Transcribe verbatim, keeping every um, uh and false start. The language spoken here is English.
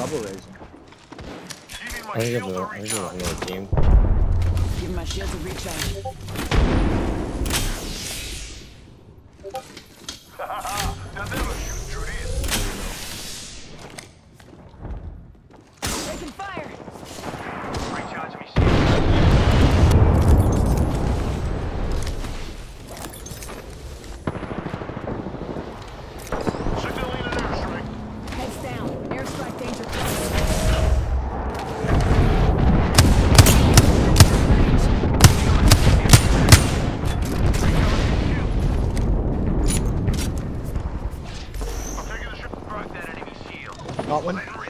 double raising. I think of a, I think of another team. Give my shield to recharge. Now never shoot through this. Taking fire. Recharge me. Signaling an airstrike. Heads down. Airstrike danger close. I'm taking the ship. Crack that enemy shield. Got one. Later